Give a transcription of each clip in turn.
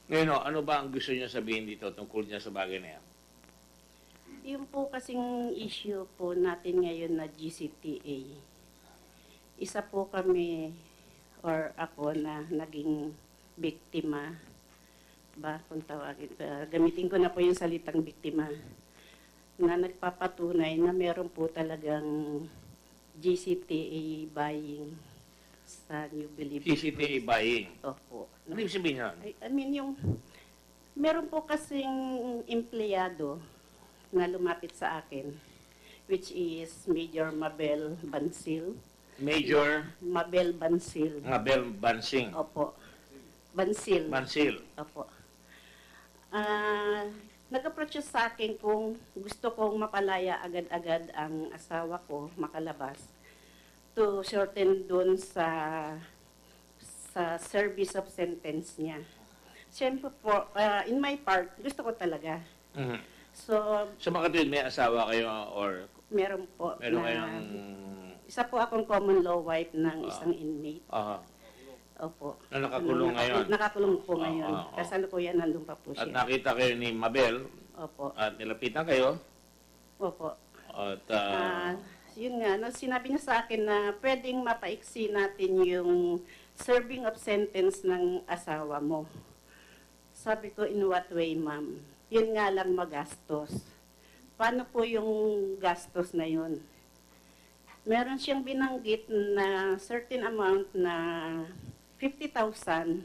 Ngayon, ano ba ang gusto niya sabihin dito tungkol niya sa bagay na yan? Yung po kasing issue po natin ngayon na GCTA, isa po kami or ako na naging biktima ba kung tawagin, gamitin ko na po yung salitang biktima na nagpapatunay na meron po talagang GCTA buying sa New Bilibid. GCTA buying. Opo. Ano ibig sabihin yan? I mean yung meron po kasing empleyado na lumapit sa akin, which is Major Mabel Bansil. Major Mabel Bansil. Mabel Bansing. Opo. Bansil. Bansil. Opo. Nag-approach siya sa akin kung gusto kong mapalaya agad-agad ang asawa ko, makalabas, to shorten dun sa service of sentence niya. Siyempre po, in my part, gusto ko talaga. Mhm. So, Makatwid, may asawa kayo or meron po meron na, kayong... isa po akong common law wife ng isang inmate. Opo. Na nakakulong ngayon. Nakakulong po ngayon. Oo. Kasalukuyan nandun pa po At siya. nakita kayo ni Mabel Opo. at nilapitan kayo. Opo. At Yun nga, no, sinabi niya sa akin na pwedeng mapaiksi natin yung serving of sentence ng asawa mo. Sabi ko, in what way, ma'am? Yun nga lang magastos. Paano po yung gastos na yun? Meron siyang binanggit na certain amount na 50,000.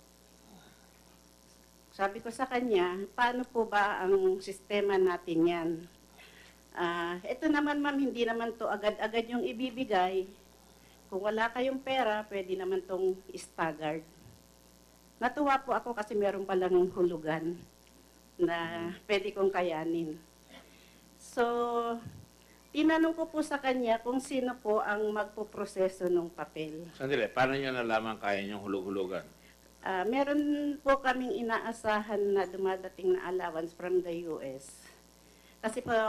Sabi ko sa kanya, paano po ba ang sistema natin yan? Ito naman ma'am, hindi naman to agad-agad yung ibibigay. Kung wala kayong pera, pwede naman tong staggered. Natuwa po ako kasi meron palang hulugan na pwede kong kayanin. So, tinanong ko po sa kanya kung sino po ang magpoproseso ng papel. sandali, paano niyo nalaman kaya niyong hulug-hulugan? Meron po kaming inaasahan na dumadating na allowance from the US. Kasi po,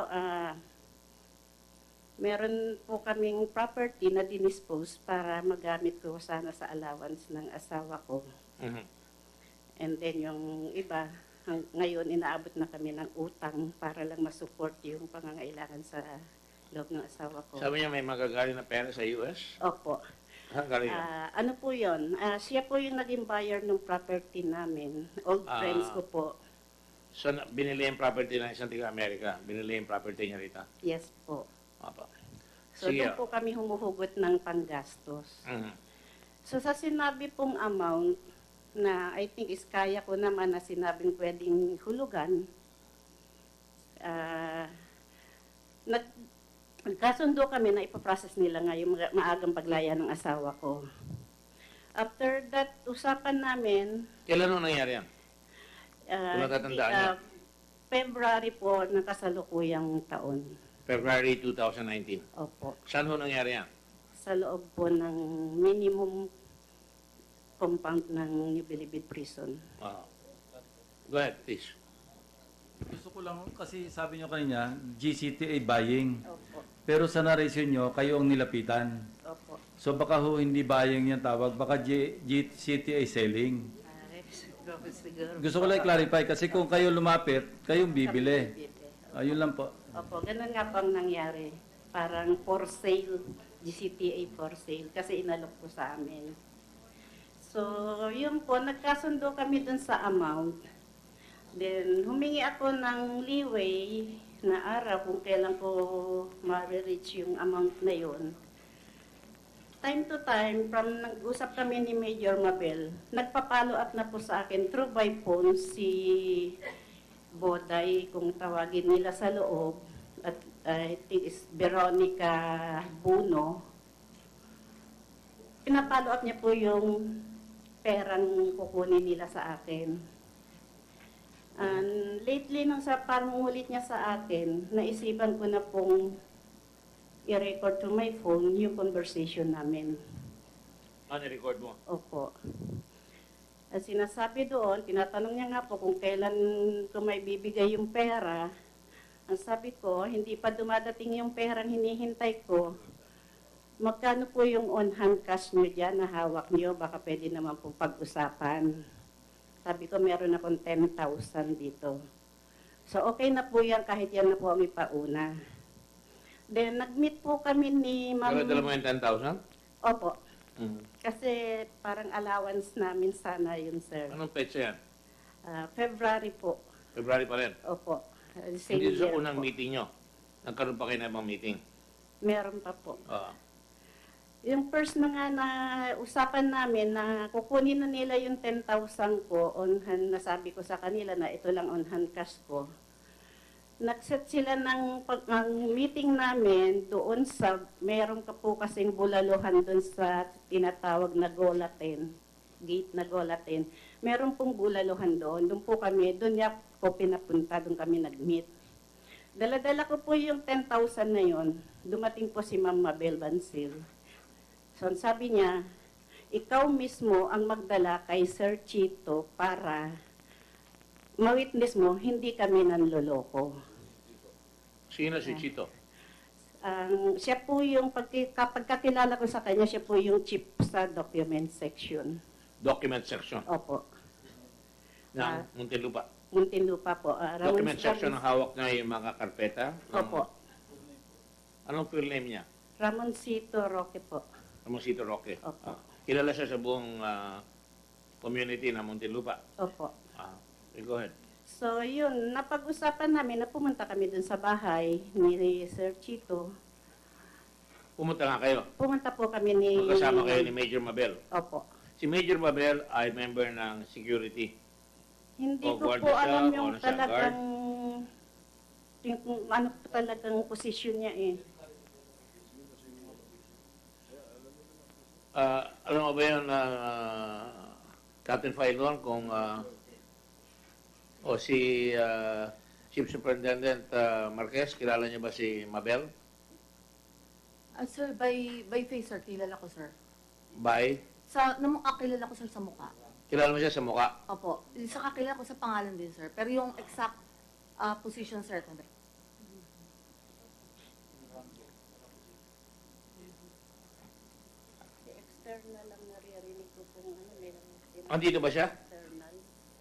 meron po kaming property na dinispose para magamit ko sana sa allowance ng asawa ko. Mhm. And then yung iba, ngayon inaabot na kami ng utang para lang masupport yung pangangailangan sa loob ng asawa ko. Sabi niya may magagaling na pera sa US? Opo. Galing yun? Ano po yun? Siya po yung naging buyer ng property namin. Old friends ko po. So, binili yung property ng isang taga-Amerika. Binili yung property niya rito. Yes po. Apa. So Sige. doon po kami humuhugot ng panggastos. Mhm. So sa sinabi pong amount, na I think is kaya ko naman na sinabing pwedeng hulugan, nagkasundo kami na ipaprocess nila nga yung maagang paglaya ng asawa ko. After that, usapan namin, Kailan nung nangyari yan? Kung natatandaan niyo? February po ng kasalukuyang taon. February 2019. Opo. Saan ho nangyari yan? Sa loob po ng minimum compound ng New Bilibid Prison. Go ahead, please. Gusto ko lang, kasi sabi nyo kanina, GCTA buying. Opo. Pero sa narration nyo, kayo ang nilapitan. Opo. So baka ho hindi buying yung tawag, baka GCTA selling. Siguro. Gusto ko lang i-clarify kasi kung kayo lumapit, kayong bibili. Ayun lang po. Opo, ganun nga po ang nangyari. Parang for sale, GCTA for sale, kasi inalok po sa amin. So, yun po, nagkasundo kami dun sa amount. Then, humingi ako ng leeway na araw kung kailan ko ma-reach yung amount na yun. Time to time, from nag-usap kami ni Major Mabel, nagpa-follow up na po sa akin through by phone si Boday, kung tawagin nila sa loob, at I think is Veronica Buno. Pinapollow up niya po yung perang kukunin nila sa akin. And lately, nung sa pangungulit niya sa akin, naisipan ko na pong i-record to my phone yung conversation namin. Record mo? Opo. At sinasabi doon, tinatanong niya nga po kung kailan ko may bibigay yung pera. Ang sabi ko, hindi pa dumadating yung perang hinihintay ko. Magkano po yung on-hand cash nyo dyan na hawak nyo? Baka pwede naman po pag-usapan. Sabi ko, meron akong 10,000 dito. So, okay na po yan kahit yan na po ang ipauna. Then, nag-meet po kami ni Ma'am... Dala mo yung 10,000? Opo. Kasi parang allowance namin sana yun, sir. Anong petsa yan? February po. February pa rin. Opo. Same Hindi sa year unang po. meeting nyo. Nagkaroon pa kayo na ibang meeting. Meron pa po. Oo. Yung first na nga na usapan namin na kukunin na nila yung 10,000 ko on hand, nasabi ko sa kanila na ito lang on hand cash ko. Nag-set sila ng ang meeting namin doon sa, meron ka po kasing bulaluhan doon sa tinatawag na Golaten, gate na Golaten. Meron pong bulaluhan doon, doon po kami, doon niya po pinapunta, doon kami nag-meet. Dala-dala ko po yung 10,000 na yon. Dumating po si Ma'am Mabel Bansil. So, sabi niya, ikaw mismo ang magdala kay Sir Chito para ma-witness mo, hindi kami nanloloko. Sino si Chito? Siya po yung, kapag kakilala ko sa kanya, siya po yung chief sa document section. Document section Opo. ng Muntinlupa. Muntinlupa po. Document section ang hawak niya yung mga karpeta. Opo. Anong full name niya? Ramoncito Roque po. Ramoncito Roque. Opo. Kilala siya sa buong community ng Muntinlupa. Opo. Go ahead. So, yun, napag-usapan namin na pumunta kami dun sa bahay ni Sir Chito. Pumunta nga kayo. Pumunta po kami ni... Magkasama kayo ni Major Mabel. Opo. Si Major Mabel ay member ng security. Hindi O, ko guard po na siya, alam o yung ano siya, talagang... Yung, ano po talagang posisyon niya eh. Alam mo ba yun, Captain Filon, kung o si Chief Superintendent Marquez, kilala niyo ba si Mabel? Sir, by face, sir, kilala ko, sir. By? Kilala ko, sir, sa mukha. Kilala mo siya sa mukha? Opo. Sa kilala ko sa pangalan din, sir. Pero yung exact position, sir, tabi. External lang naririnig ko kung ano, meron. Andito ba siya? External.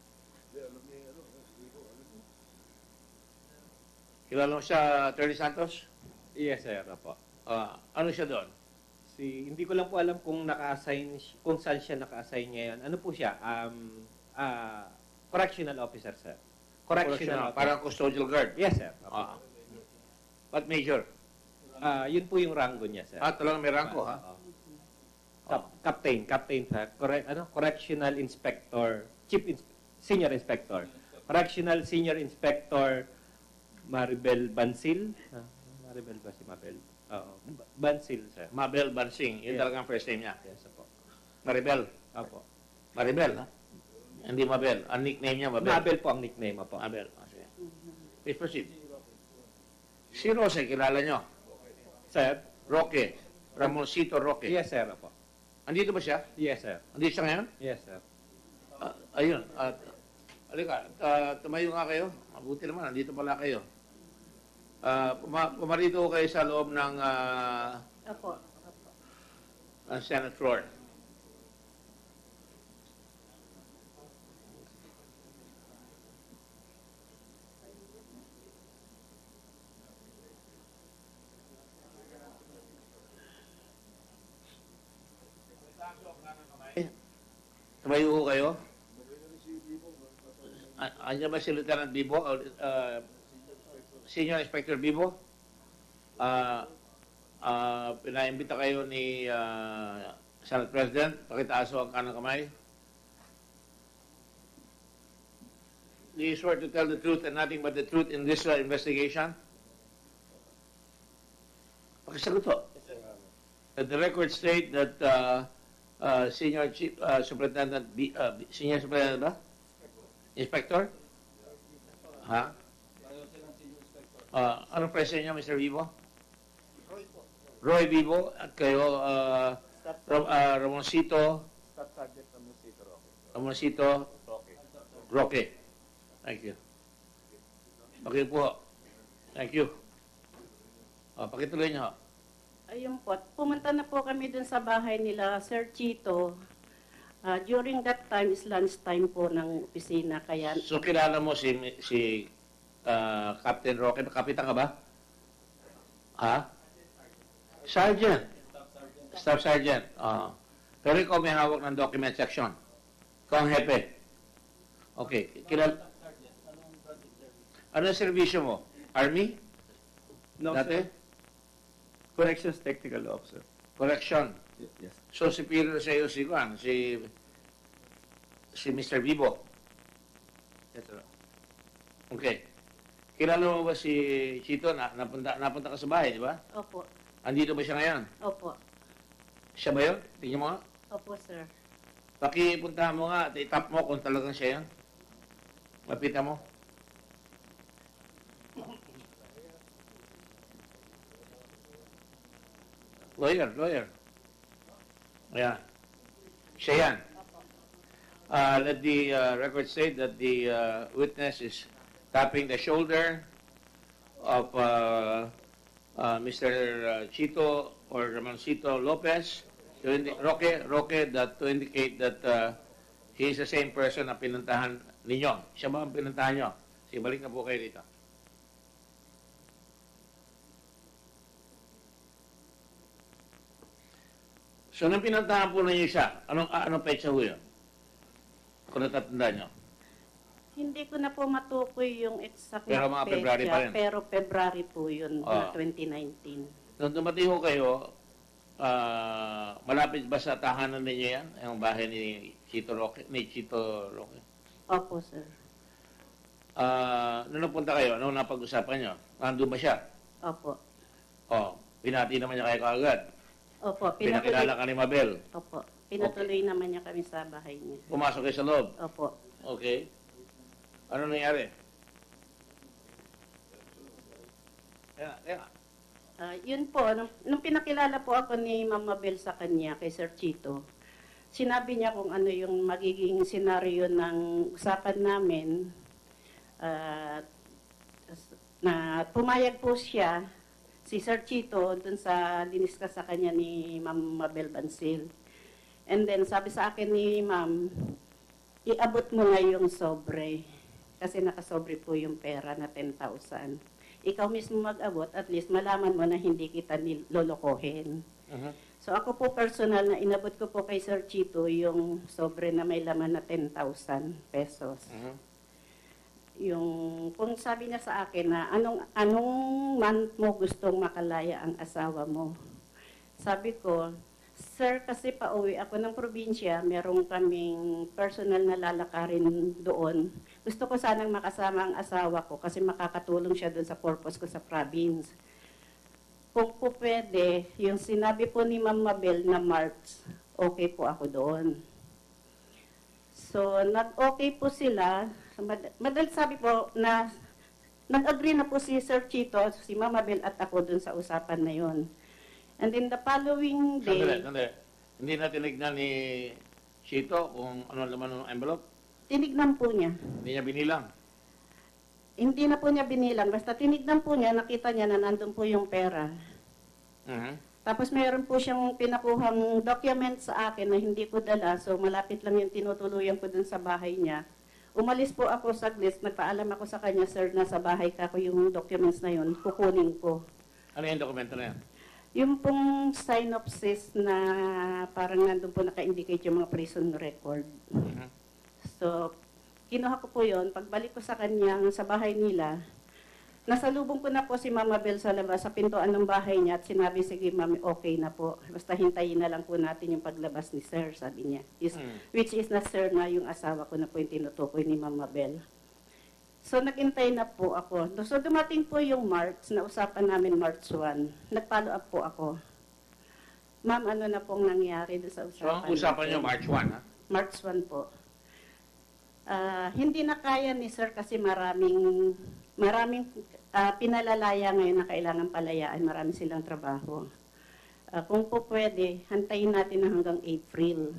Kilala mo siya, Attorney Santos? Yes, sir. Apo. Ano siya doon? Hindi ko lang po alam kung kung saan siya naka-assign ngayon. Ano po siya? Correctional officer, sir. Correctional officer. Parang custodial guard? Yes, sir. Apo. But Major? Yun po yung rango niya, sir. Talagang may rango, ha? Oo. Captain, sir. Correctional inspector, senior inspector. Correctional senior inspector Maribel Bansil. Maribel ba si Mabel? Oo. Bansil, sir. Mabel Bansing. Yun Yes. talagang first name niya. Yes, apo. Maribel. Apo. Maribel, ha? Hindi Mabel. Ang nickname niya, Mabel. Mabel po ang nickname, apo. Mabel. Sige. Please proceed. Si Rose, kilala nyo? Sir? Roque. Ramoncito Roque. Yes, sir, apo. Andito ba siya? Yes, sir. Andito siya ngayon? Yes, sir. Ayun. Halika, tumayo nga kayo. Mabuti naman, andito pala kayo. Pumarito kayo sa loob ng Opo. Senate floor. Tumayo ko kayo. Andiyan ba si Lieutenant Bibo? Senior Inspector Bibo? Pinaimbita kayo ni Senate President. Pakitaaso ang kanang kamay. Do you swear to tell the truth and nothing but the truth in this investigation? Pakisagot po. The record state that Senior Chief Superintendent Senior Superintendent ba? Inspector? Ha? Anong presyo niyo, Mr. Vivo? Roy Vivo. At kayo, Ramoncito. Ramoncito Roque. Thank you. Okay po. Thank you. Pakituloy niyo. Ayun po, pumunta na po kami dun sa bahay nila, Sir Chito. During that time is lunch time po ng opisina, kaya So, kilala mo si Captain Roque. Kapitan ka ba? Ha? Sergeant. Staff Sergeant. Pero ikaw may hawak ng document section. Ikaw ang hepe. Okay. Ano ang servisyo mo? Army? No, Dati? sir. Corrections Technical Officer. Correction. Yes. So, superior sa iyo si Mr. Vivo. Yes, sir. Okay. Kilala mo ba si Chito? Napunta ka sa bahay, di ba? opo, Andito ba siya ngayon? opo, Siya ba yun? Tingnan mo nga. opo sir. Pakipuntahan mo nga at itap mo kung talagang siya yan. Lapitan mo. Lawyer. Ayan. Siya yan. Let the record state that the witness is tapping the shoulder of Mr. Chito or Ramoncito Lopez, Roque, that to indicate that he is the same person na pinuntahan ninyo. Siya ba ang pinuntahan nyo? Sige, balik na po kayo dito. So, nang pinuntahan po ninyo siya, anong petsa ho yun? Kung natatandaan nyo. Hindi ko na po matukoy yung exact Pero na mga February pa rin. pero February po yun, na Ah. 2019. Nung dumating ho kayo, malapit ba sa tahanan ninyo yan? Ang bahay ni Chito Roque? Opo, sir. Nung napunta kayo, nung napag-usapan nyo, nandun ba siya? Opo. Binati naman niya kayo kaagad. Opo, Pinakilala ka ni Mabel. Opo. Pinatuloy naman niya kami sa bahay niya. Pumasok kayo sa loob. Opo. Okay. Ano nangyari? Kaya. Yun po, nung pinakilala po ako ni Ma'am Mabel sa kanya, kay Sir Chito, sinabi niya kung ano yung magiging senaryo ng usapan namin. Na pumayag po siya, si Sir Chito, dun sa linis sa kanya ni Ma'am Mabel Bansil. And then sabi sa akin ni Ma'am, iabot mo na yung sobre. Kasi nakasobre po yung pera na 10,000. Ikaw mismo mag-abot, at least malaman mo na hindi kita nilolokohin. So ako po personal na inabot ko po kay Sir Chito yung sobre na may laman na 10,000 pesos. Yung kung sabi niya sa akin na anong month mo gustong makalaya ang asawa mo. Sabi ko, sir, kasi pauwi ako ng probinsya, merong kaming personal na lalakarin doon. Gusto ko sanang makasama ang asawa ko kasi makakatulong siya doon sa purpose ko sa province. Kung po pwede, yung sinabi po ni Ma'am Mabel na March, okay po ako doon. So, nag-okay po sila. Madal sabi po na nag-agree na po si Sir Chito, si Ma'am Mabel at ako doon sa usapan na yon. And in the following day... Sandali. Hindi na tinignan ni Chito kung ano laman ng envelope? Tinignan po niya. Hindi niya binilang? Hindi na po niya binilang. Basta tinignan po niya, nakita niya na nandun po yung pera. Tapos mayroon po siyang pinakuhang document sa akin na hindi ko dala. So malapit lang yung tinutuluyan ko dun sa bahay niya. Umalis po ako saglit. Nagpaalam ako sa kanya, sir, nasa bahay ka ko yung documents na yun. Kukunin ko. Ano yung dokumento na yan? Yung pong synopsis na parang nandun po naka-indicate yung mga prison record. So, kinuha ko po yun. Pagbalik ko sa kanya, sa bahay nila, nasalubong ko na po si Mama Bel sa labas, sa pintuan ng bahay niya at sinabi, sige mami, okay na po. Basta hintayin na lang po natin yung paglabas ni sir, sabi niya. Which is na sir na yung asawa ko na po yung tinutukoy ni Mama Bel. So, nag-intay na po ako. So, dumating po yung March, na usapan namin March 1. Nag-follow up po ako. Ma'am, ano na pong nangyari doon sa usapan? So, ang usapan natin? niyo March 1, ha? March 1 po. Hindi na kaya ni sir kasi maraming pinalalaya ngayon na kailangan palayaan. Marami silang trabaho. Kung po pwede, hantayin natin na hanggang April.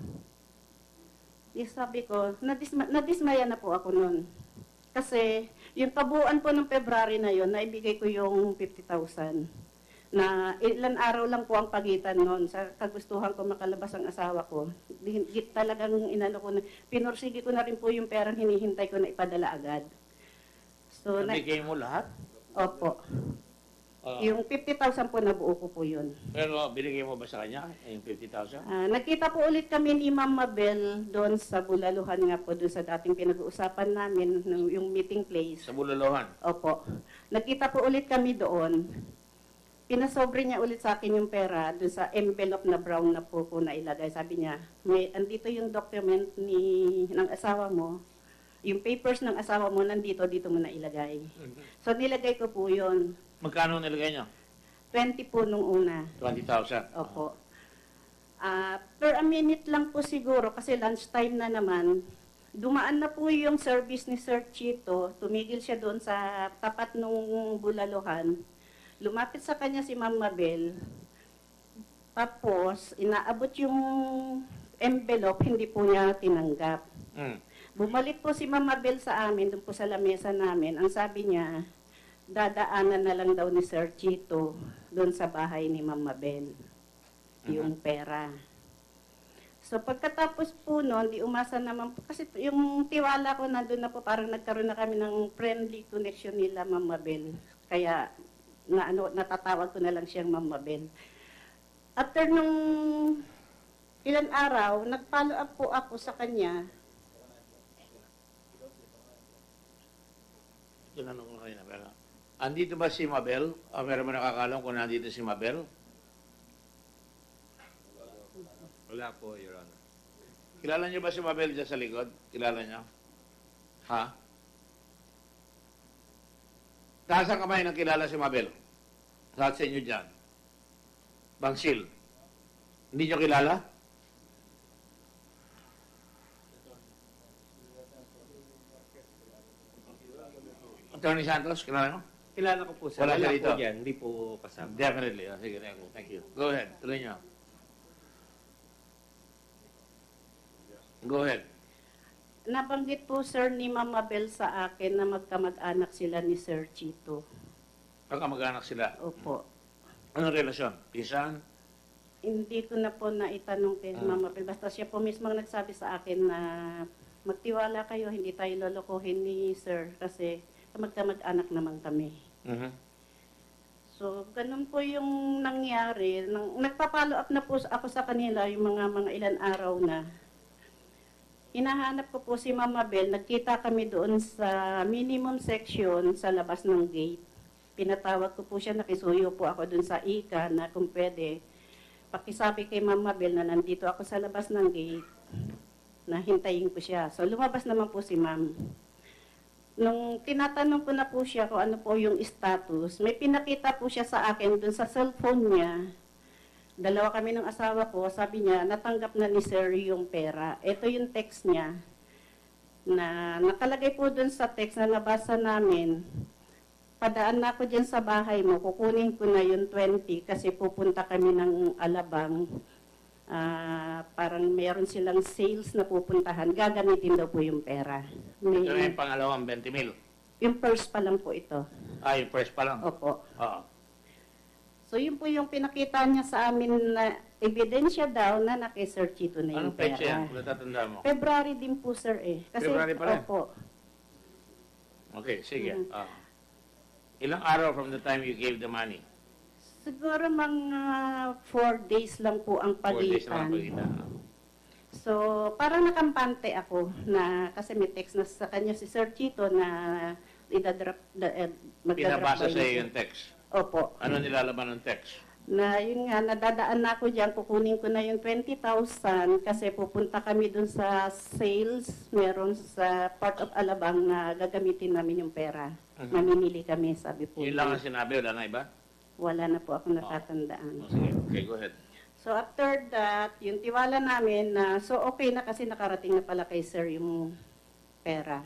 Sabi ko, nadismaya na po ako noon. Kasi yung kabuuan po ng February na yon, naibigay ko yung 50,000. na ilan araw lang po ang pagitan noon sa kagustuhan ko makalabas ang asawa ko. Talagang inano ko na, pinursige ko na rin po yung perang hinihintay ko na ipadala agad. So, Nabigay mo lahat? opo. Oo. Yung 50,000 po nabuo ko po yun. Pero binigay mo ba sa kanya yung 50,000? Nagkita po ulit kami ni Ma'am Mabel doon sa Bulaluhan nga po, doon sa dating pinag-uusapan namin, yung meeting place. Sa Bulalohan? Opo. Nagkita po ulit kami doon. Pinasobre niya ulit sa akin yung pera doon sa envelope na brown na po ko na ilagay. Sabi niya, andito yung document ng asawa mo. Yung papers ng asawa mo nandito, dito mo na ilagay. So nilagay ko po yun. Magkano nilagay niyo? 20 po nung una. 20,000? Opo. Per a minute lang po siguro kasi lunchtime na naman. Dumaan na po yung service ni Sir Chito. Tumigil siya doon sa tapat nung Bulaluhan. Lumapit sa kanya si Ma'am Mabel. Tapos, inaabot yung envelope, hindi po niya tinanggap. Bumalik po si Ma'am Mabel sa amin, doon po sa lamesa namin. Ang sabi niya, dadaanan na lang daw ni Sir Chito doon sa bahay ni Ma'am Mabel yung pera. So pagkatapos po noon, di umasa naman po, kasi yung tiwala ko nandun na po, parang nagkaroon na kami ng friendly connection nila Ma'am Mabel. Kaya natatawag ko na lang siyang Ma'am Mabel. After nung ilang araw, nag-follow up po ako sa kanya. Tinanong ko kayo na pera. Andito ba si Mabel? Meron ba nakakalam kung nandito si Mabel? Wala po, Your Honor. Kilala niyo ba si Mabel dyan sa likod? Kilala niyo? Ha? Taas ang kamay ng kilala si Mabel. Lahat sa inyo dyan. Bangsil. Hindi niyo kilala? Attorney Santos, kilala mo? Kilala ko po, sir. Wala siya Wala dito? po yan. Hindi po kasama. Definitely. Sige, thank you. Go ahead. Tuloy niyo. Go ahead. Nabanggit po, sir, ni Ma'am Mabel sa akin na magkamag-anak sila ni Sir Chito. Magkamag-anak sila. Opo. Anong relasyon? Pinsan? Hindi ko na po naitanong kay Ma'am Mabel. Basta siya po mismo ang nagsabi sa akin na magtiwala kayo, hindi tayo lolokohin ni Sir kasi magkamag-anak naman kami. So, ganun po yung nangyari. Nagpa-follow up na po ako sa kanila yung mga ilan araw na. Hinahanap ko po si Ma'am Mabel. Nagkita kami doon sa minimum section sa labas ng gate. Pinatawag ko po siya, nakisuyo po ako doon sa ICA na kung pwede, pakisabi kay Ma'am Mabel na nandito ako sa labas ng gate na hintayin ko siya. So, lumabas naman po si Ma'am. Nung tinatanong ko na po siya kung ano po yung status, may pinakita po siya sa akin dun sa cellphone niya. Dalawa kami ng asawa ko, sabi niya, natanggap na ni Sir yung pera. Ito yung text niya na nakalagay po dun sa text na nabasa namin. Padaan na ako dyan sa bahay mo, kukunin ko na yung 20 kasi pupunta kami ng Alabang. Parang mayroon silang sales na pupuntahan, gagamitin daw po yung pera. Ito na yung pangalawang 20 mil. Yung first pa lang po ito. Yung first pa lang? Opo. Oo. So yun po yung pinakita niya sa amin na ebidensya daw na naki-Sir Chito na yung Anong petsa yan? pera. Kung natatanda mo. February din po, sir eh. Kasi, February pa rin? Opo. Okay, sige. Ilang araw from the time you gave the money? Siguro mga 4 days lang po ang 4 days pagitan. naman pagitan. So, parang nakampante ako na kasi may text na sa kanya si Sir Chito na magdadrop Pinabasa daw sa yun. iyo yung text. Opo. Ano nilalaman ng text? Na yun nga, nadadaan na ako dyan, kukunin ko na yung 20,000 kasi pupunta kami dun sa sales, meron sa part of Alabang na gagamitin namin yung pera. Mamimili kami, sabi po. Yun lang ang sinabi, wala na iba? Wala na po ako natatandaan. Sige, okay, go ahead. So after that, yung tiwala namin na, so okay na kasi nakarating na pala kay Sir yung pera.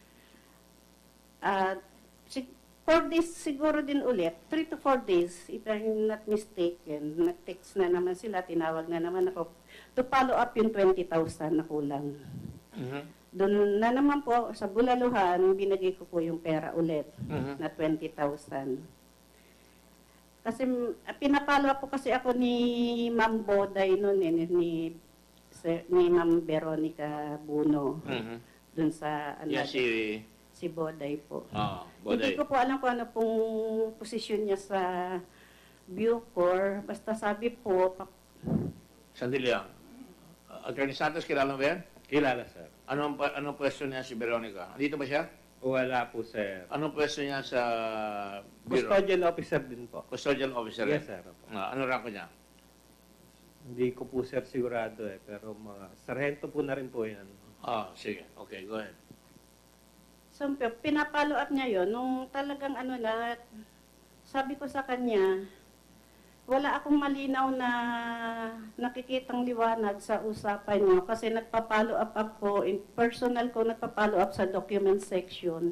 4 days siguro din ulit, 3 to 4 days, if I'm not mistaken, nag-text na naman sila, tinawag na naman ako to follow up yung 20,000 na kulang. Doon na naman po, sa Bulaluhan, binigay ko po yung pera ulit na 20,000. Kasi pinapalo po kasi ako ni Ma'am Boday noon ni Ma'am Veronica Buno dun sa Yan si Boday po. Boday. Hindi ko po alam kung ano pong posisyon niya sa Bucor. Basta sabi po, Sandali lang. Attorney Santos, kilala mo ba yan? Kilala, sir. Anong pwesto niya si Veronica? Andito ba siya? Wala po, sir. Anong pwesto niya sa bureau? Custodial officer din po. Custodial officer. Yes, sir. Ano rank niya? Hindi ko po, sir, sigurado pero mga sarhento po na rin po yan. Sige. Okay, go ahead. so pinapalo up niya yon nung talagang sabi ko sa kanya, wala akong malinaw na nakikitang liwanag sa usapan niyo kasi nagpa-follow up ako, in personal ko nagpa-follow up sa document section.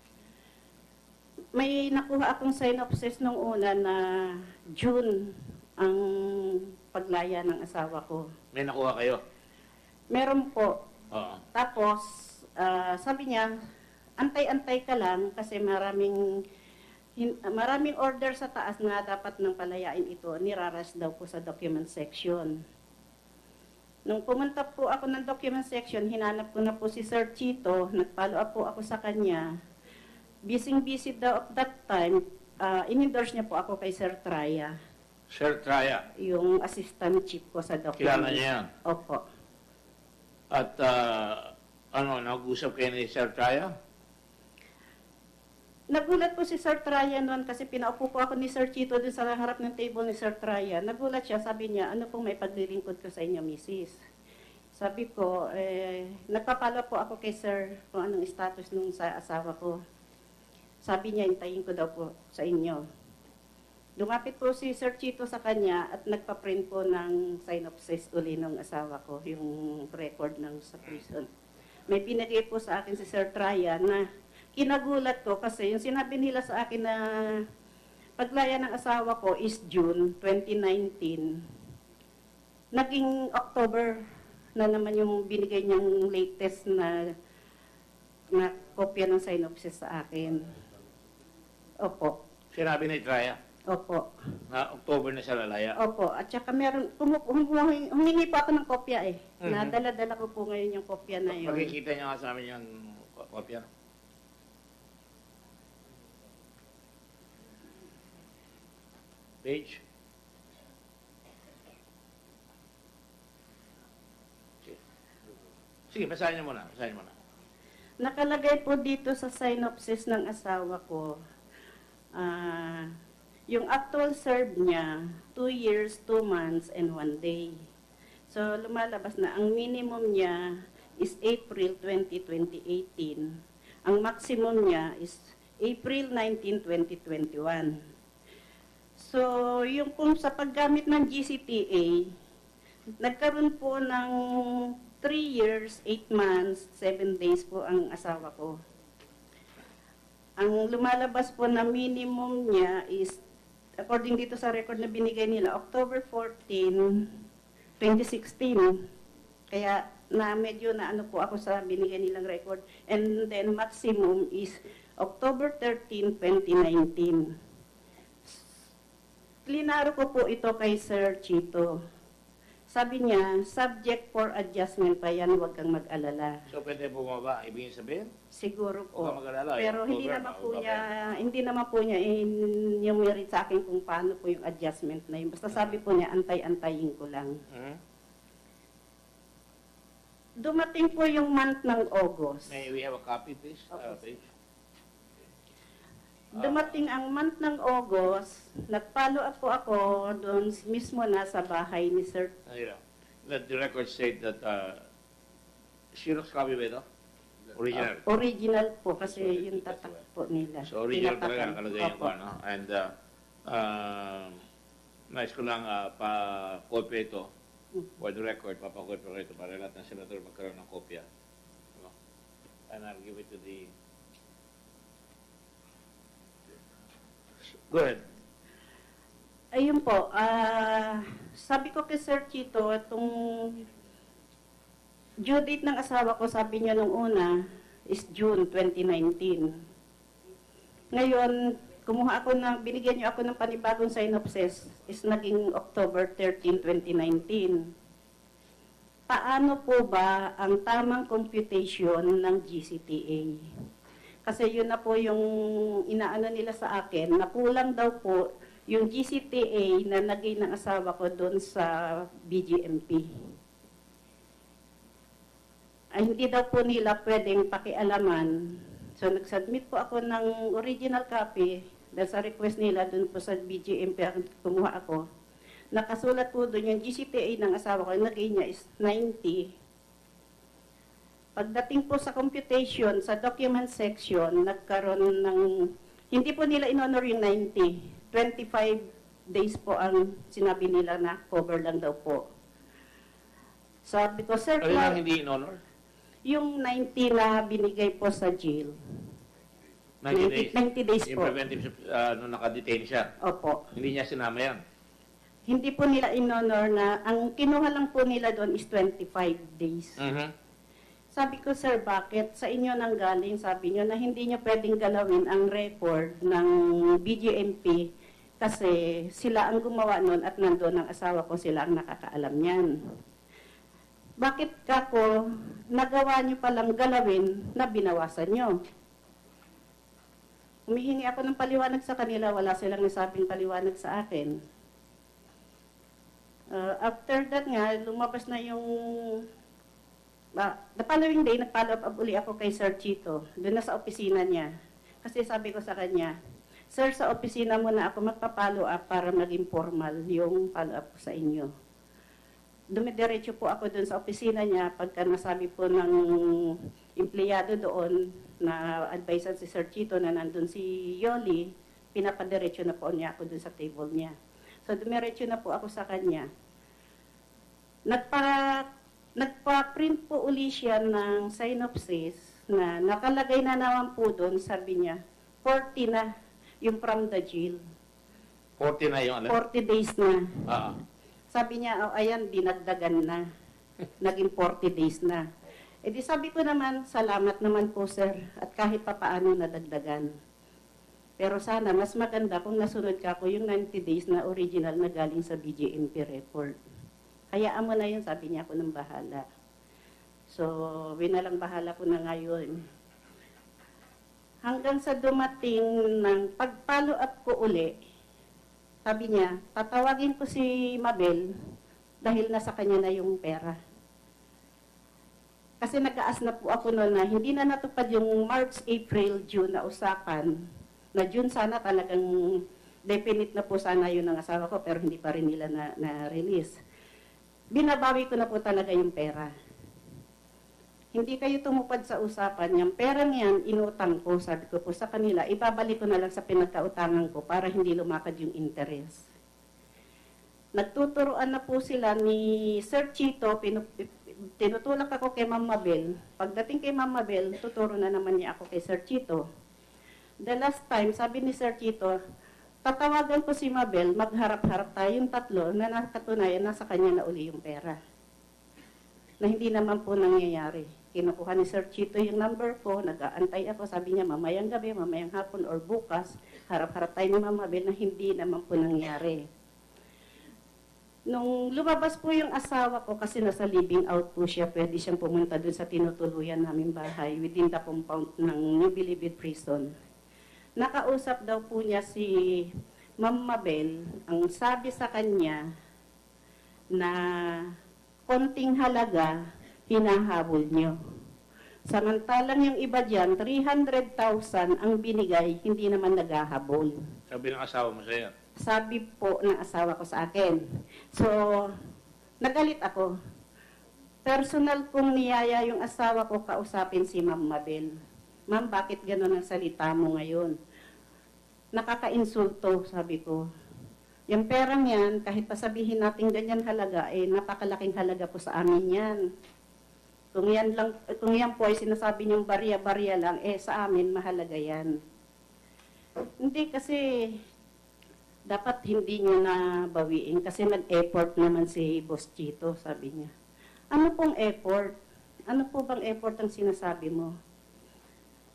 May nakuha akong synopsis nung una na June ang paglaya ng asawa ko. May nakuha kayo? Meron po. Oo. Tapos, sabi niya, antay-antay ka lang kasi maraming order sa taas na dapat nang palayain ito, niraras daw po sa document section. Nung pumunta po ako ng document section, hinanap ko na po si Sir Chito, nag-follow up po ako sa kanya. Busy daw at that time, in-endorse niya po ako kay Sir Traya, Sir Traya. yung assistant chief ko sa document. Kilala niya yan? Opo. At nag-usap kayo ni Sir Traya? Nagulat po si Sir Traya noon kasi pinaupo po ako ni Sir Chito dun sa harap ng table ni Sir Traya. Nagulat siya, sabi niya, ano pong may paglilingkod ko sa inyo, Mrs. Sabi ko, nagpapala po ako kay Sir kung anong status nung sa asawa ko. Sabi niya, hintayin ko daw po sa inyo. Lumapit po si Sir Chito sa kanya at nagpa-print po ng synopsis uli ng asawa ko, yung record ng sa prison. May pinagay po sa akin si Sir Traya na kinagulat ko kasi yung sinabi nila sa akin na paglaya ng asawa ko is June 2019. Naging October na naman yung binigay niyang latest na kopya ng synopsis sa akin. Opo. Sinabi ni Traya Opo. na October na siya lalaya. Opo. At saka humingi po ako ng kopya Nadala-dala ko po ngayon yung kopya na yun. Makikita niyo nga sa amin yung kopya. Page. Sige, basahin niyo muna. Nakalagay po dito sa synopsis ng asawa ko, yung actual serve niya, 2 years, 2 months, and 1 day. So, lumalabas na ang minimum niya is April 20, 2018. Ang maximum niya is April 19, 2021. So, yung kung sa paggamit ng GCTA, nagkaroon po ng 3 years, 8 months, 7 days po ang asawa ko. Ang lumalabas po na minimum niya is, according dito sa record na binigay nila, October 14, 2016. Kaya na medyo na ano po ako sa binigay nilang record. And then maximum is October 13, 2019. Klinaro ko po ito kay Sir Chito. Sabi niya, subject for adjustment pa yan, huwag kang mag-alala. So, pwede bumaba, ibigin sabihin? Siguro po. Huwag kang mag-alala. Pero Yung hindi October, naman po niya enumerate sa akin kung paano po yung adjustment na yun. Basta sabi po niya, antay-antayin ko lang. Dumating po yung month ng August. May we have a copy, please? Okay. Dumating ang month ng August, nag-follow up po ako doon mismo na sa bahay ni Sir. Let the record state that Xerox copy ba ito? Original. Original po kasi yung tatak po nila. So original talaga Tinatakan. nakalagay yung Opo. ano. And nais ko lang pa-copy ito for the record. Papa-copy ko ito para lahat ng senador magkaroon ng kopya. Diba? And I'll give it to the... Go ahead. Ayun po, sabi ko kay Sir Chito, itong due date ng asawa ko, sabi niya nung una, is June 2019. Ngayon, binigyan niyo ako ng panibagong synopsis is naging October 13, 2019. Paano po ba ang tamang computation ng GCTA? Kasi yun na po yung inaano nila sa akin, na kulang daw po yung GCTA na nagay ng asawa ko doon sa BGMP. Ay, hindi daw po nila pwedeng pakialaman. So, nag-submit po ako ng original copy dahil sa request nila doon po sa BGMP kumuha ako. Nakasulat po doon yung GCTA ng asawa ko, nagay niya is 90. Pagdating po sa computation, sa document section, nagkaroon ng, hindi po nila in-honor yung 90. 25 days po ang sinabi nila na cover lang daw po. Sabi ko, Sir Ano lang Clark, hindi in honor? yung 90 na binigay po sa jail. 90 days. 90 days Yung po. preventive, nung nakadetain siya. Opo. Hindi niya sinama yan. Hindi po nila in-honor na, ang kinuha lang po nila doon is 25 days. Sabi ko, Sir, bakit? Sa inyo nang galing, sabi nyo, na hindi nyo pwedeng galawin ang record ng BGMP kasi sila ang gumawa nun at nandun ang asawa ko, sila ang nakakaalam niyan. Bakit kako nagawa nyo palang galawin na binawasan nyo? Humihingi ako ng paliwanag sa kanila, wala silang nasabing paliwanag sa akin. After that nga, lumabas na yung the following day, nag-follow up uli ako kay Sir Chito, doon na sa opisina niya. Kasi sabi ko sa kanya, Sir, sa opisina mo na ako magpa-follow up para maging formal yung follow up ko sa inyo. Dumidiretso po ako doon sa opisina niya pagka nasabi po ng empleyado doon na adviser si Sir Chito na nandun si Yoli, pinapadiretso na po niya ako doon sa table niya. So dumiretso na po ako sa kanya. Nagpa-print po uli siya ng synopsis na nakalagay na naman po doon, sabi niya, 40 na yung from the jail. 40 na yung ano? 40 days na. Sabi niya, oh, ayan, dinagdagan na. Naging 40 days na. E di sabi ko naman, salamat naman po sir, at kahit pa paano nadagdagan. Pero sana, mas maganda kung nasunod ka ko yung 90 days na original na galing sa BGMP report. Hayaan mo na yun, sabi niya, ako ng bahala. So, winalang bahala ko na ngayon. Hanggang sa dumating ng pag-follow up ko uli, sabi niya, tatawagin ko si Mabel dahil nasa kanya na yung pera. Kasi nag-aas na po ako noon na hindi na natupad yung March, April, June na usapan. Na June sana talagang definite na po sana yun ng asawa ko pero hindi pa rin nila na-release. Binabawi ko na po talaga yung pera. Hindi kayo tumupad sa usapan. Yung perang yan, inutang ko, sabi ko po sa kanila, ibabalik ko na lang sa pinagkautangan ko para hindi lumakad yung interest. Nagtuturoan na po sila ni Sir Chito, tinutulak ako kay Ma'am Mabel. Pagdating kay Ma'am Mabel, tuturo na naman niya ako kay Sir Chito. The last time, sabi ni Sir Chito, tatawagan ko si Mabel, magharap-harap tayong tatlo na nakatunayan nasa kanya na uli yung pera. Na hindi naman po nangyayari. Kinukuha ni Sir Chito yung number ko, nag-aantay ako, sabi niya mamayang gabi, mamayang hapon, or bukas, harap-harap tayo ni Ma'am Mabel na hindi naman po nangyari. Nung lumabas po yung asawa ko, kasi nasa living out po siya, pwede siyang pumunta dun sa tinutuluyan naming bahay within the compound ng New Bilibid Prison. Nakausap daw po niya si Ma'am Mabel, ang sabi sa kanya na konting halaga hinahabol niyo. Samantalang yung iba dyan, 300,000 ang binigay, hindi naman naghahabol. Sabi ng asawa mo sa'yo. Sabi po ng asawa ko sa akin. So, nagalit ako. Personal kong niyaya yung asawa ko kausapin si Ma'am Mabel. Ma'am, bakit gano'n ang salita mo ngayon? Nakaka-insulto, sabi ko. Yung perang yan, kahit pasabihin natin ganyan halaga, napakalaking halaga po sa amin yan. Kung yan po ay sinasabi niyong barya-barya lang, sa amin mahalaga yan. Hindi kasi, dapat hindi niyo na bawiin kasi nag-effort naman si Boss Chito, sabi niya. Ano pong effort? Ano po bang effort ang sinasabi mo?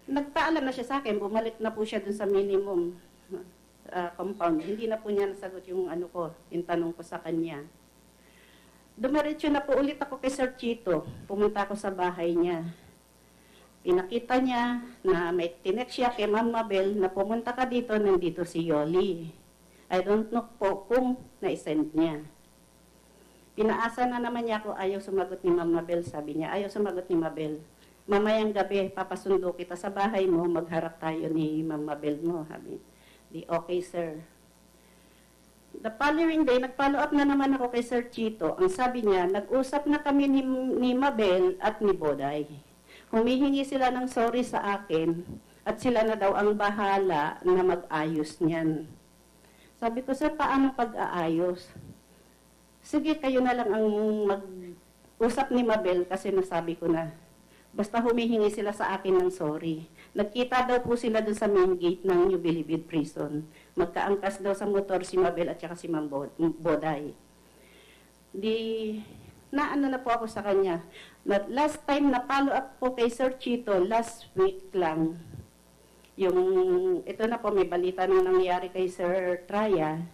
Nagpaalam na siya sa akin, bumalik na po siya dun sa minimum compound. Hindi na po niya nasagot yung yung tanong ko sa kanya. Dumiretso na po ulit ako kay Sir Chito. Pumunta ako sa bahay niya. Pinakita niya na may tinext siya kay Ma'am Mabel na pumunta ka dito, nandito si Yoli. I don't know po kung na-send niya. Pinaasa na naman niya ako, ayaw sumagot ni Ma'am Mabel. Sabi niya, ayaw sumagot ni Mabel. Mamayang gabi, papasundo kita sa bahay mo, magharap tayo ni Ma'am Mabel mo. Sabi, di okay, sir. The following day, nag-follow up na naman ako kay Sir Chito. Ang sabi niya, nag-usap na kami ni Mabel at ni Boday. Humihingi sila ng sorry sa akin at sila na daw ang bahala na mag-ayos niyan. Sabi ko, sir, paano pag-aayos? Sige, kayo na lang ang mag-usap ni Mabel kasi nasabi ko na. Basta humihingi sila sa akin ng sorry. Nagkita daw po sila dun sa main gate ng New Bilibid Prison. Magkaangkas daw sa motor si Mabel at saka si Ma'am Boday. Naano na po ako sa kanya. Last time na follow up po kay Sir Chito, last week lang. Ito na po, may balita na nangyari kay Sir Traya.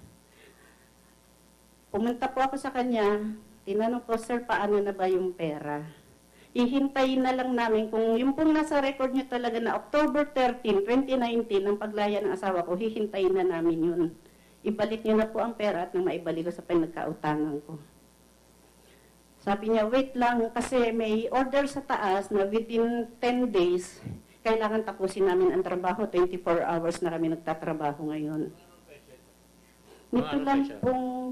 Pumunta po ako sa kanya, tinanong ko, sir, paano na ba yung pera? Ihintayin na lang namin kung yung pong nasa record nyo talaga na October 13, 2019, ang paglaya ng asawa ko, hihintayin na namin yun. Ibalik nyo na po ang pera at nang maibalik ko sa pinagkautangan ko. Sabi niya, wait lang, kasi may order sa taas na within 10 days, kailangan tapusin namin ang trabaho. 24 hours na kami nagtatrabaho ngayon. Nito lang pong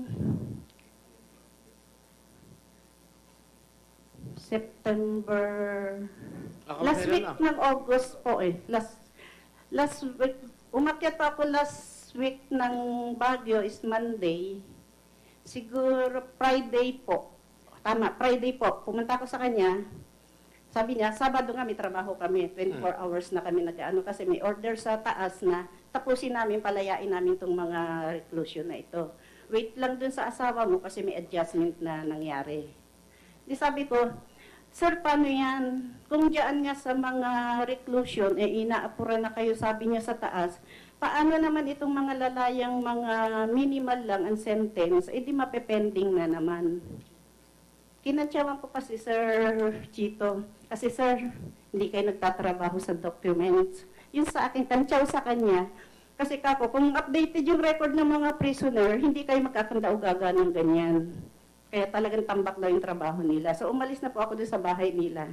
September, last week ng August po last week, umakyat pa ako last week ng Baguio is Monday, siguro Friday po, tama, Friday po, pumunta ako sa kanya, sabi niya, Sabado nga may trabaho kami, 24 hours na kami nag-ano kasi may order sa taas na tapusin namin, palayain namin itong mga reclusion na ito. Wait lang dun sa asawa mo kasi may adjustment na nangyari. Di sabi ko, sir, paano yan? Kung diyan nga sa mga reclusion, inaapura na kayo, sabi niya sa taas, paano naman itong mga lalayang mga minimal lang ang sentence, di mapepending na naman. Kinantsawan ko pa si Sir Chito, kasi sir, hindi kayo nagtatrabaho sa documents. Yun sa akin, tantsaw sa kanya, kasi kako, kung updated yung record ng mga prisoner, hindi kayo magkakanda-ugaga ng ganyan. Kaya talagang tambak daw yung trabaho nila. So umalis na po ako doon sa bahay nila.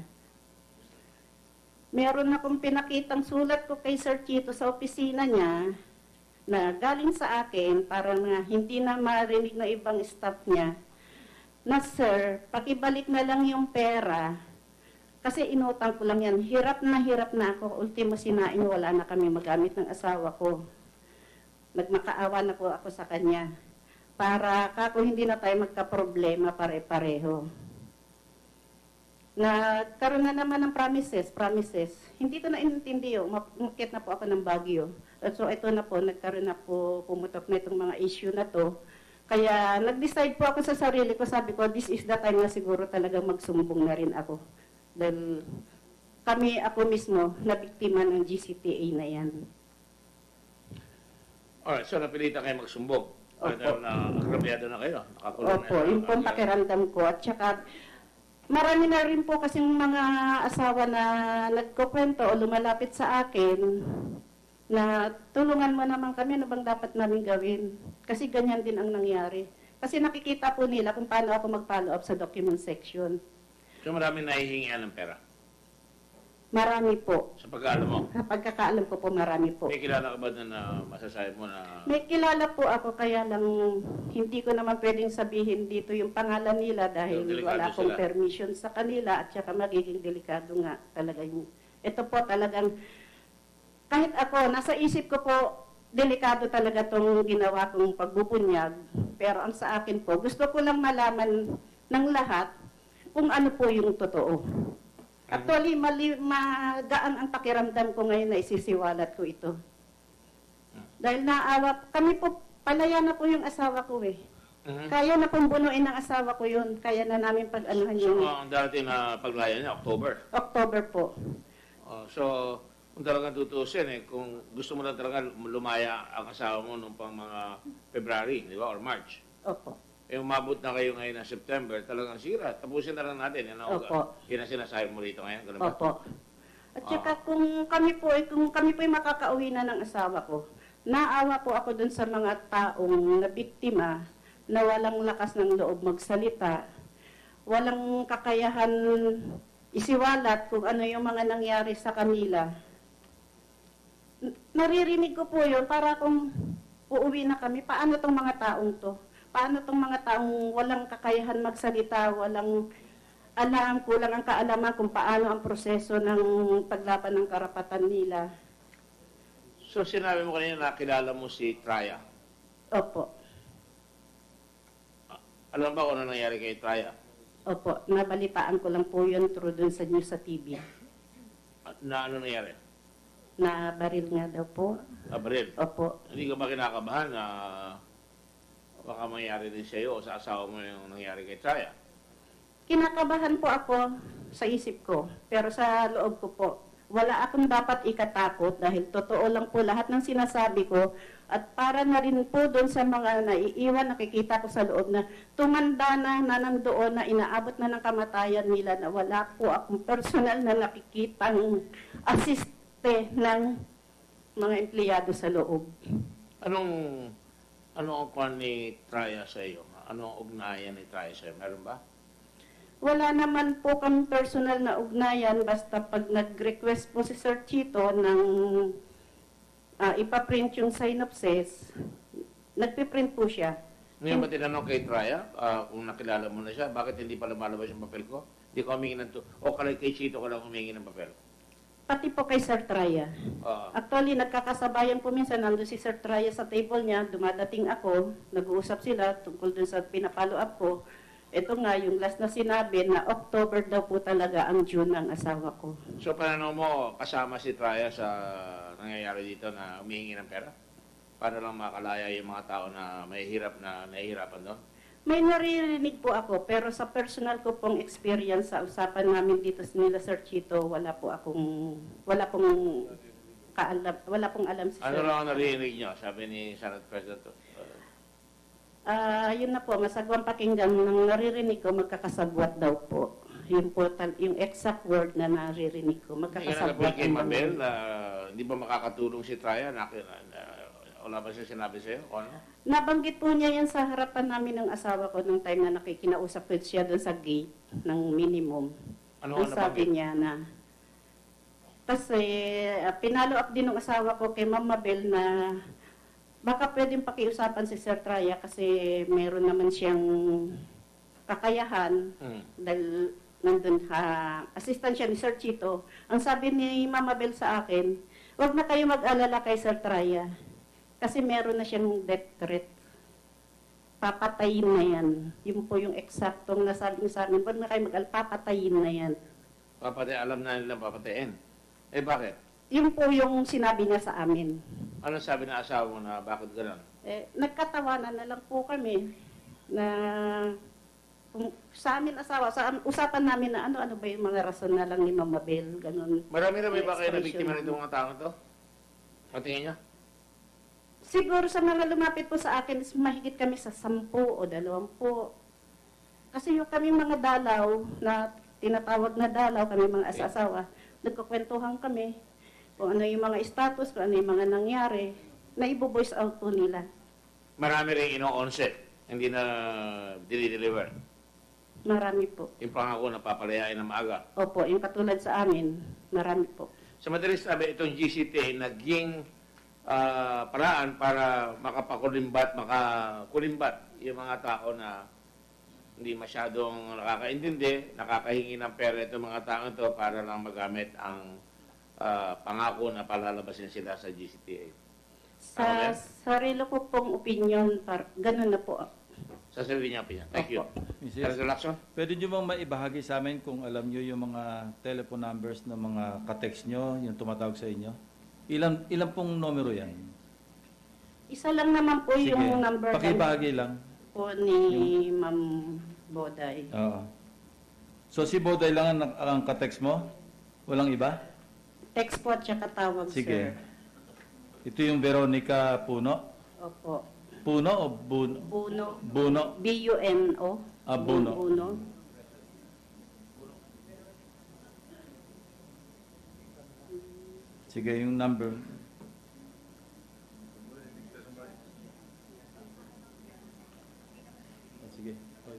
Meron akong pinakitang sulat ko kay Sir Chito sa opisina niya na galing sa akin para na hindi na marinig na ibang staff niya na, sir, pakibalik na lang yung pera kasi inutang ko lang yan. Hirap na ako. Ultimo sinain, wala na kami magamit ng asawa ko. Nagmakaawa na po ako sa kanya. Para kako hindi na tayo magka-problema pare-pareho. Nagkaroon na naman ng promises. Hindi ko na inintindi yun. Umakit na po ako ng Baguio. So ito na po, nagkaroon na po, pumutok na itong mga issue na to. Kaya nag-decide po ako sa sarili ko, sabi ko, this is the time na siguro talagang magsumbong na rin ako. Dahil ako mismo, na biktima ng GCTA na yan. Alright, so napilitan kayo magsumbong. Opo. Agrabyado na kayo. Nakakulong Opo, yung pong pakiramdam ko. At saka, marami na rin po kasing mga asawa na nagkukwento o lumalapit sa akin na tulungan mo naman kami, ano bang dapat namin gawin? Kasi ganyan din ang nangyari. Kasi nakikita po nila kung paano ako mag-follow up sa document section. So maraming nahihingian ng pera. Marami po. Sa pag-aalam mo. Sa pagkakaalam ko po, marami po. May kilala ka ba na masasabi mo na... May kilala po ako, kaya lang hindi ko naman pwedeng sabihin dito yung pangalan nila dahil wala akong permission sa kanila at saka magiging delikado nga talaga yung... Ito po talagang, kahit ako, nasa isip ko po, delikado talaga itong ginawa kong pagbubunyag. Pero ang sa akin po, gusto ko lang malaman ng lahat kung ano po yung totoo. Actually, magaan ang pakiramdam ko ngayon na isisiwalat ko ito. Dahil naawa, kami po, palaya na po yung asawa ko eh. Kaya na pong bunuin ng asawa ko yun. Kaya na namin pag-anuhan yun. So, ang dating na paglaya niya, October? October po. So, Kung talagang tutuusin kung gusto mo lang talaga lumaya ang asawa mo nung pang mga February, di ba, or March. Opo. Umabot na kayo ngayon ng September, talagang sira. Tapusin na lang natin. Yan ang, Opo. yan ang sinasabi mo rito ngayon. Ganun ba? Opo. At saka kung kami po ay makakauwi na ng asawa ko, naawa po ako dun sa mga taong na biktima na walang lakas ng loob magsalita, walang kakayahan isiwalat kung ano yung mga nangyari sa kanila. Naririnig ko po yun para kung uuwi na kami, paano tong mga taong to? Paano tong mga taong walang kakayahan magsalita, walang alam, kulang ang kaalaman kung paano ang proseso ng paglaban ng karapatan nila. So sinabi mo kanina na kilala mo si Traya. Opo. Alam ba kung ano nangyari kay Traya? Opo. Nabalitaan ko lang po yun through dun sa news sa TV. Na ano nangyari? Na baril nga daw po. Abril. Opo. Hindi ka ba kinakabahan na baka mangyari din sa iyo o sa asawa mo yung nangyari kay Traya? Kinakabahan po ako sa isip ko, pero sa loob ko po, wala akong dapat ikatakot dahil totoo lang po lahat ng sinasabi ko at para na rin po doon sa mga naiiwan, nakikita ko sa loob na tumanda na nandoon na inaabot na ng kamatayan nila na wala po akong personal na nakikitang asiste ng mga empleyado sa loob. Anong ang kwan ni Traya sa iyo? Anong ugnayan ni Traya sa iyo? Meron ba? Wala naman po kami personal na ugnayan basta pag nag-request po si Sir Chito ng ipaprint yung synopsis, nagpiprint po siya. Ngayon ba tinanong kay Traya kung nakilala mo na siya, bakit hindi pa lumalabas yung papel ko? Hindi ko humingi ng o kay Chito ko lang humingi ng papel. Pati po kay Sir Traya. Actually, nagkakasabayan po minsan, nandun si Sir Traya sa table niya, dumadating ako, nag-uusap sila tungkol dun sa pinapollow up ko. Ito nga, yung last na sinabi na October daw po talaga ang June ng asawa ko. So, paano mo kasama si Traya sa nangyayari dito na humihingi ng pera? Paano lang makalaya yung mga tao na nahihirapan doon? May naririnig po ako, pero sa personal ko pong experience sa usapan namin dito sa nila Sir Chito, wala pong alam si Sir. Ano lang ang narinig nyo? Sabi ni Senate President. Yun na po, masagwang pakinggan ng naririnig ko, magkakasagwat daw po. Yun po, yung exact word na naririnig ko, Hindi ka magkakasagwat. kay Mabel na hindi ba makakatulong si Traya? Wala ba siya sinabi sa'yo? O ano? Nabanggit po niya yan sa harapan namin ng asawa ko nung time na nakikinausap ko siya doon sa gate ng minimum. Ano Ang sabi niya na, kasi pinalo up din ng asawa ko kay Ma'am Mabel na baka pwedeng pakiusapan si Sir Traya kasi meron naman siyang kakayahan dahil nandun assistant siya ni Sir Chito. Ang sabi ni Mama Bel sa akin, wag na kayo mag-alala kay Sir Traya kasi meron na siyang death threat. Papatayin na yan. Yun po yung eksaktong nasabi sa amin, wag na kayo mag-alala, papatayin na yan. Alam na nilang papatayin. Eh bakit? Yun po yung sinabi niya sa amin. Ano sabi ng asawa mo na bakit gano'n? Nagkatawanan na lang po kami na kung sa amin asawa, sa usapan namin na ano ba yung mga rason na lang ni Mama Bel, ganun. Marami na ba kayo na biktima nitong mga tao to? Patingin niya? Siguro sa mga lumapit po sa akin, mahigit kami sa 10 o 20. Kasi yung kami mga dalaw na tinatawag na dalaw, kami mga asawa, nagkukwentuhan kami kung ano yung mga status, kung ano yung mga nangyari, na ibo-voice out po nila. Marami rin ino-onset, hindi na dinideliver. Marami po. Yung pangako na papalayain na maaga. Opo, yung katulad sa amin, marami po. Sa madaling sabi, itong GCT naging paraan para makakulimbat yung mga tao na hindi masyadong nakakaintindi, nakakahingi ng pera itong mga tao ito para lang magamit ang pangako na palalabasin sila sa GCTA. Sa sarili ko pong opinion, ganun na po. Sa sarili niya po yan. Thank you. Mrs. Senator Lacson? Pwede nyo bang maibahagi sa amin kung alam nyo yung mga telephone numbers ng mga ka-text nyo, yung tumatawag sa inyo? Ilan pong numero yan? Isa lang naman po yung number pakibahagi lang. po ni Ma'am Boday. Oo. So si Boday lang ang ka-text mo? Walang iba? Text po at saka tawag, Sige. sir. Ito yung Veronica Puno. Opo. Puno o Buno? Buno. Buno. B-U-N-O. Ah, Buno. Buno. Sige, yung number. Sige.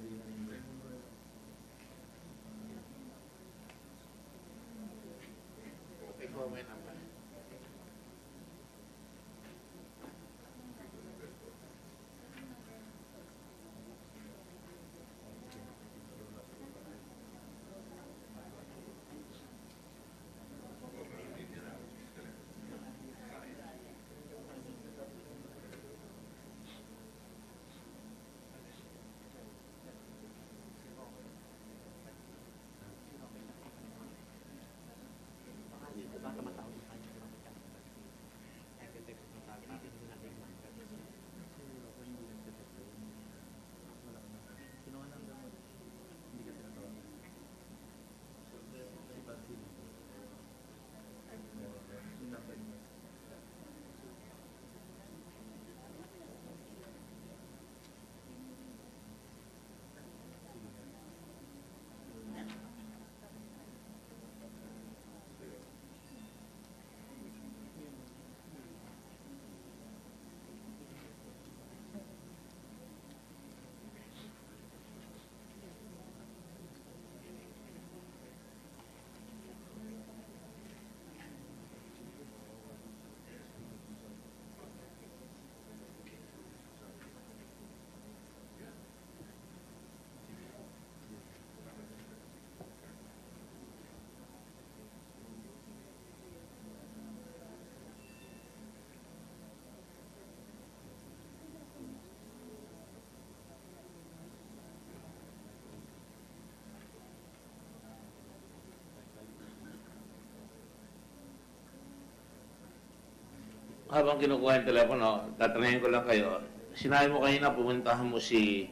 Habang kinukuha yung telepono, tatanungin ko lang kayo. Sinabi mo kanina, pumuntahan mo si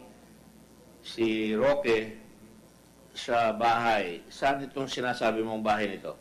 Roque sa bahay. Saan itong sinasabi mong bahay nito?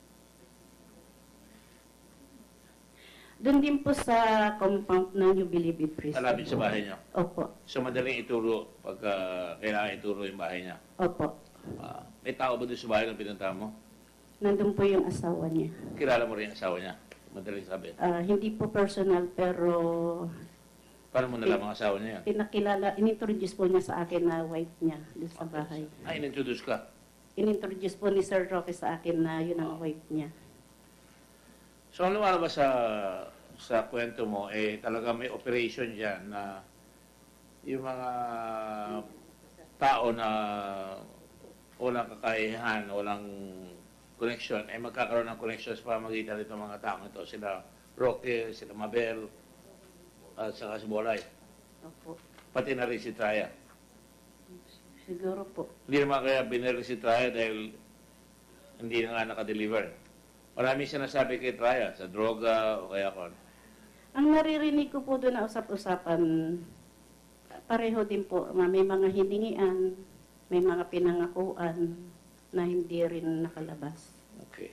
Doon din po sa compound ng Jubilee Prison. Malapit sa bahay niya. Opo. So madaling ituro pag kailangan ituro yung bahay niya. Opo. May tao ba doon sa bahay na pinuntahan mo? Nandun po yung asawa niya. Kilala mo rin ang asawa niya? Madaling sabi. Hindi po personal, pero Paano mo nalaman ang asawa niya yan? pinakilala, inintroduce po niya sa akin na wife niya doon sa bahay. Ay, inintroduce ka. Inintroduce po ni Sir Roque sa akin na yun ang wife niya. So ano ba sa kwento mo, talaga may operation dyan na yung mga tao na walang kakayahan, walang connection, magkakaroon ng connection sa pamagitan nito mga taong ito. Sila Roque, sila Mabel, at saka si Bolay. Opo. Pati na rin si Traya. Siguro po. Hindi naman kaya binili si Traya dahil hindi na nga nakadeliver. Maraming sinasabi kay Traya sa droga o kaya kon. Ang naririnig ko po doon na usap-usapan, pareho din po. May mga hiningian, may mga pinangakuan na hindi rin nakalabas. Okay.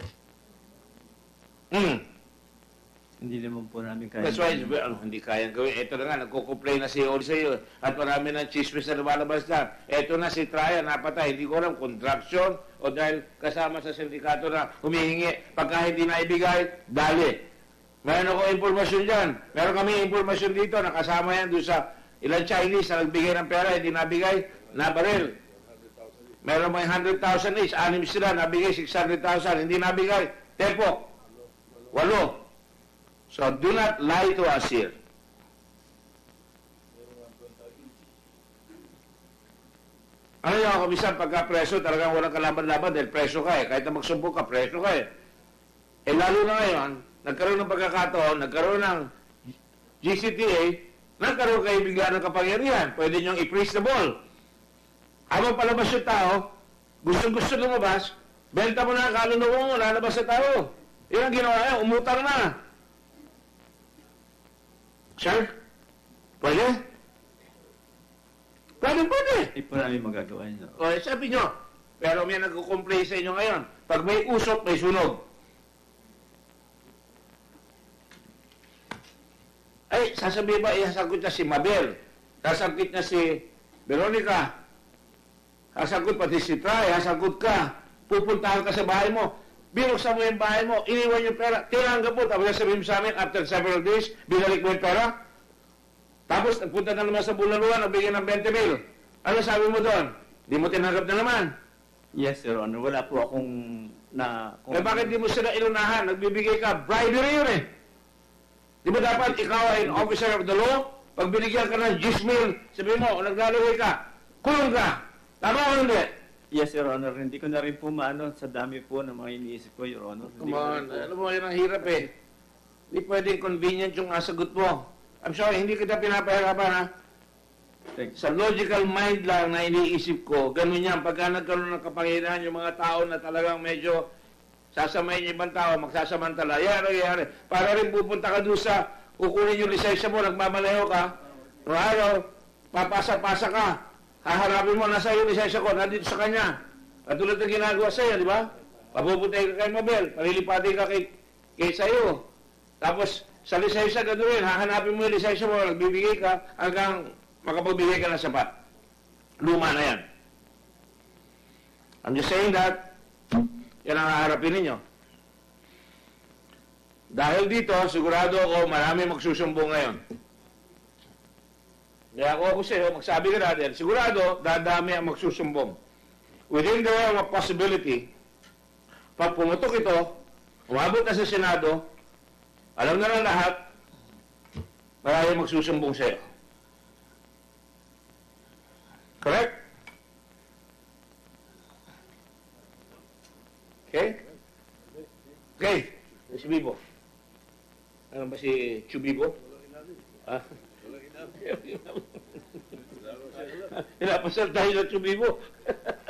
Hindi naman po namin kaya. That's why hindi kayang gawin. Ito na nga, nagko-complain na si Oli sa iyo. At marami ng chismis na lumalabas na. Ito na si Traya, napatay. Hindi ko alam kung contraction o dahil kasama sa sindikato na humihingi. Pagka hindi naibigay, dali. Meron ako impormasyon dyan. Meron kami impormasyon dito. Nakasama yan doon sa ilang Chinese na nagbigay ng pera, hindi nabigay, nabaril. Meron may 100,000 each. 6 sila, nabigay 600,000. Hindi nabigay. Tepok. 8. So, do not lie to us here. Ano yung kabisan, pagka preso, talagang walang kalaban-laban dahil preso ka eh. Kahit na magsumbong ka, preso ka eh. Lalo na ngayon, nagkaroon ng pagkakataon, nagkaroon ng GCTA, nagkaroon kayo bigla ng kapangyarihan. Pwede niyong i-freeze the ball. Habang palabas yung tao, gusto lumabas, benta mo na ang kaluluwa mo, lalabas sa tao. Yan ang ginawa niya, umutang na. Sir? Pwede? Pwede. Hindi po namin magagawa yun. O, sabi nyo, pero may nagko-complain sa inyo ngayon. Pag may usok, may sunog. Ay, sasabihin ba, isasagot niya si Mabel, sasagot niya si Veronica, sasagot pati si Try, sasagot ka, pupuntahan ka sa bahay mo, binuksan mo yung bahay mo, iniwan yung pera, tinanggap mo, tapos sabihin mo sa amin, after several days, binalik mo yung pera, tapos nagpunta na naman sa Bulaluan, nagbigyan ng 20 mil. Ano sabi mo doon? Di mo tinanggap na naman. Yes, Your Honor. Wala po akong Eh bakit di mo sila ilunahan? Nagbibigay ka, bribery yun eh. Di ba dapat ikaw ay an officer of the law? Pag binigyan ka ng 10 mil, sabihin mo, naglalaway ka, kulong ka. Tama o hindi? Yes, Your Honor. Hindi ko na rin po maano sa dami po ng mga iniisip ko, Your Honor. Hindi Come ko on, rin po- alam mo, yun ang hirap eh. Hindi pwedeng convenient yung nasagot mo. I'm sorry, hindi kita pinapahirapan ha. Thank- Sa logical mind lang na iniisip ko, ganun yan. Pagka nagkaroon ng kapangyarihan yung mga tao na talagang medyo sasamayin yung ibang tao, magsasamantala. Yan ang nangyayari. Para rin pupunta ka doon sa kukunin yung lisensya mo, nagmamalayo ka, no araw, papasa-pasa ka, haharapin mo, nasa yung lisensya ko, nandito sa kanya. Katulad ng ginagawa sa'yo, di ba? Papupuntay ka kay Mabel, palilipati ka kay sa'yo. Tapos, sa lisensya gano'n rin, hahanapin mo yung lisensya mo, nagbibigay ka, hanggang makapagbigay ka ng sapat. Luma na yan. I'm just saying that, yan ang haharapin ninyo. Dahil dito, sigurado ako, marami magsusumbong ngayon. Kaya ako sa'yo, magsabi ka natin, sigurado, dadami ang magsusumbong. Within the realm of possibility, pag pumutok ito, umabot na sa Senado, alam na lang lahat, marami magsusumbong sa'yo. Correct? Okay? Okay. Si Bibo. Ano ba si Chubibo? Ah? Pinapasal tayo ng Chubibo.